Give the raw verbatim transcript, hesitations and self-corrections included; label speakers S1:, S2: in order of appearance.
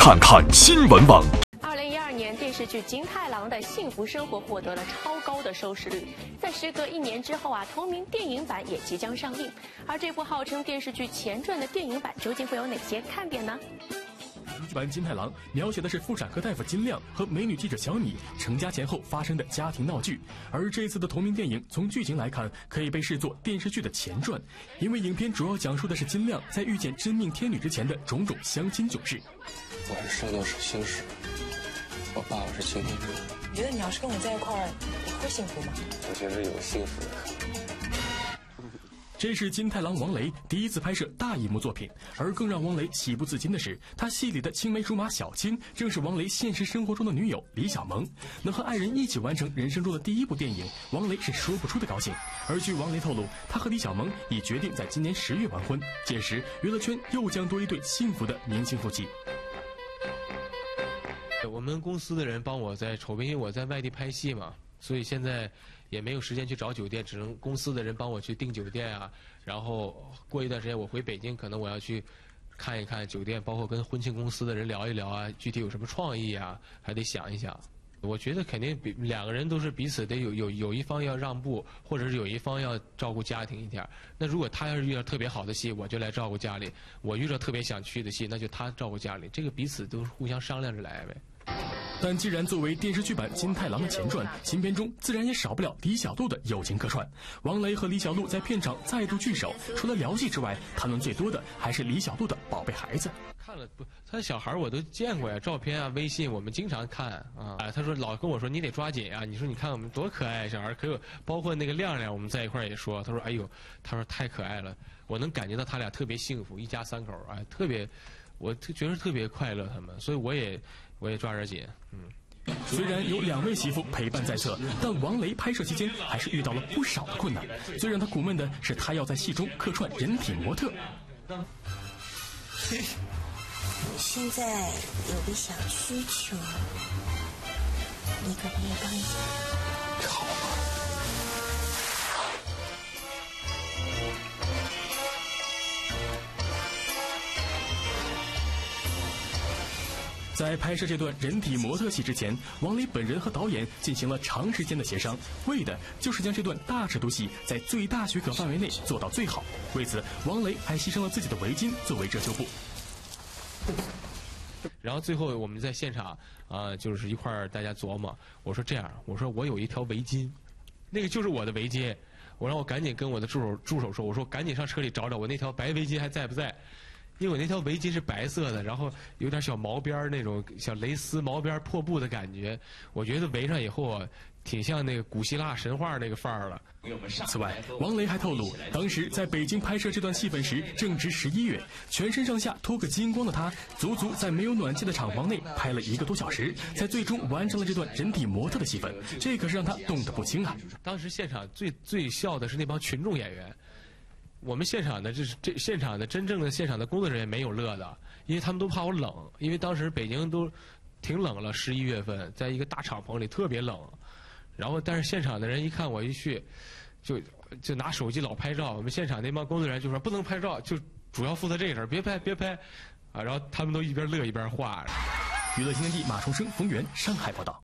S1: 看看新闻网。
S2: 二零一二年，电视剧《金太郎的幸福生活》获得了超高的收视率。在时隔一年之后啊，同名电影版也即将上映。而这部号称电视剧前传的电影版，究竟会有哪些看点呢？
S3: 剧版《金太郎》描写的是妇产科大夫金亮和美女记者小米成家前后发生的家庭闹剧，而这次的同名电影从剧情来看，可以被视作电视剧的前传，因为影片主要讲述的是金亮在遇见真命天女之前的种种相亲囧事。
S4: 我是圣斗士星矢，我爸爸是擎天柱。
S5: 你觉得你要是跟我在一块儿，你会幸福吗？
S4: 我觉得有幸福的可能。
S3: 这是金太郎王雷第一次拍摄大荧幕作品，而更让王雷喜不自禁的是，他戏里的青梅竹马小青正是王雷现实生活中的女友李小萌。能和爱人一起完成人生中的第一部电影，王雷是说不出的高兴。而据王雷透露，他和李小萌已决定在今年十月完婚，届时娱乐圈又将多一对幸福的明星夫妻。
S6: 我们公司的人帮我在筹备，因为我在外地拍戏嘛，所以现在也没有时间去找酒店，只能公司的人帮我去订酒店啊。然后过一段时间我回北京，可能我要去看一看酒店，包括跟婚庆公司的人聊一聊啊，具体有什么创意啊，还得想一想。我觉得肯定比两个人都是彼此得有有有一方要让步，或者是有一方要照顾家庭一点。那如果他要是遇到特别好的戏，我就来照顾家里；我遇到特别想去的戏，那就他照顾家里。这个彼此都是互相商量着来呗。
S3: 但既然作为电视剧版《金太郎》的前传，新片中自然也少不了李小璐的友情客串。王雷和李小璐在片场再度聚首，除了聊戏之外，谈论最多的还是李小璐的宝贝孩子。
S6: 看了不？他的小孩我都见过呀，照片啊、微信我们经常看啊。哎，他说老跟我说你得抓紧啊，你说你看我们多可爱，小孩可有，包括那个亮亮，我们在一块儿也说，他说哎呦，他说太可爱了，我能感觉到他俩特别幸福，一家三口哎，特别，我觉得特别快乐他们，所以我也我也抓点紧，嗯。
S3: 虽然有两位媳妇陪伴在侧，但王雷拍摄期间还是遇到了不少的困难。最让他苦闷的是，他要在戏中客串人体模特。
S7: 我现在有个小需求，你可不可以帮一下？
S4: 好吧。
S3: 在拍摄这段人体模特戏之前，王雷本人和导演进行了长时间的协商，为的就是将这段大尺度戏在最大许可范围内做到最好。为此，王雷还牺牲了自己的围巾作为遮羞布。
S6: 然后最后我们在现场啊、呃，就是一块儿大家琢磨。我说这样，我说我有一条围巾，那个就是我的围巾。我让我赶紧跟我的助手助手说，我说赶紧上车里找找我那条白围巾还在不在。因为我那条围巾是白色的，然后有点小毛边那种小蕾丝毛边破布的感觉，我觉得围上以后啊，挺像那个古希腊神话那个范儿了。
S3: 此外，王雷还透露，当时在北京拍摄这段戏份时正值十一月，全身上下脱个精光的他，足足在没有暖气的厂房内拍了一个多小时，才最终完成了这段人体模特的戏份，这可是让他冻得不轻啊！
S6: 当时现场最最笑的是那帮群众演员。我们现场的这是这现场的真正的现场的工作人员没有乐的，因为他们都怕我冷，因为当时北京都挺冷了，十一月份，在一个大敞篷里特别冷，然后但是现场的人一看我一去，就就拿手机老拍照，我们现场那帮工作人员就说不能拍照，就主要负责这个事儿，别拍别拍，啊，然后他们都一边乐一边画。
S3: 娱乐新天地马崇生、冯源，上海报道。